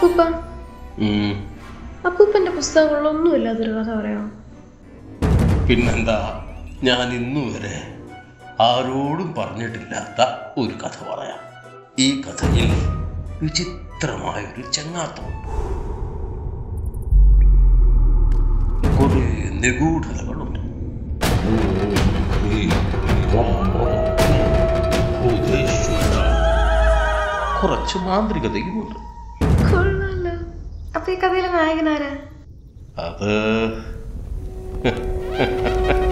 അപ്പൂപ്പ അപ്പൂപ്പന്റെ പുസ്തകങ്ങളിലൊന്നുമില്ല അതൊരു കഥ പറയാമോ? പിന്നെന്താ, ഞാൻ ഇന്നുവരെ ആരോടും പറഞ്ഞിട്ടില്ലാത്ത ഒരു കഥ പറയാം. ഈ കഥയിൽ വിചിത്രമായൊരു ചങ്ങാത്തമുണ്ട്. കുറെ നിഗൂഢതകളുണ്ട്. കുറച്ച് മാന്ത്രികതയുമുണ്ട്. അപ്പൊ ഈ കഥയിലെ നായകനാരാ? അത്